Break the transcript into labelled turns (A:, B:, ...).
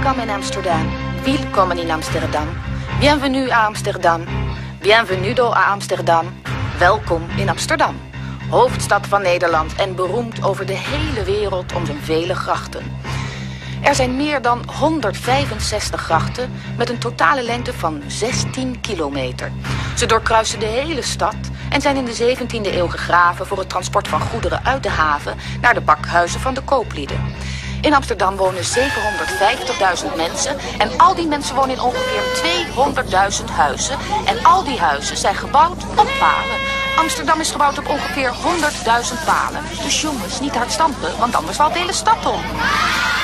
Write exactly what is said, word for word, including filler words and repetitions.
A: Welcome in Amsterdam. Willkommen in Amsterdam. Bienvenue à Amsterdam. Bienvenido a Amsterdam. Welkom in Amsterdam. Hoofdstad van Nederland en beroemd over de hele wereld om zijn vele grachten. Er zijn meer dan honderdvijfenzestig grachten met een totale lengte van zestien kilometer. Ze doorkruisen de hele stad en zijn in de zeventiende eeuw gegraven voor het transport van goederen uit de haven naar de pakhuizen van de kooplieden. In Amsterdam wonen zevenhonderdvijftigduizend mensen en al die mensen wonen in ongeveer tweehonderdduizend huizen. En al die huizen zijn gebouwd op palen. Amsterdam is gebouwd op ongeveer honderdduizend palen. Dus jongens, niet hard stampen, want anders valt de hele stad om.